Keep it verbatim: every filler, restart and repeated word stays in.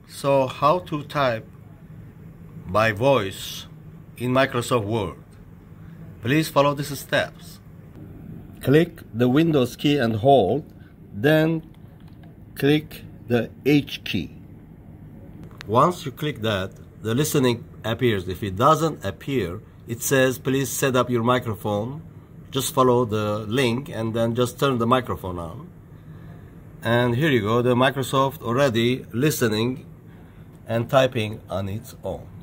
So how to type by voice in Microsoft Word? Please follow these steps. Click the Windows key and hold, then click the H key. Once you click that, the listening appears. If it doesn't appear, it says please set up your microphone. Just follow the link and then just turn the microphone on. And here you go, the Microsoft already listening and typing on its own.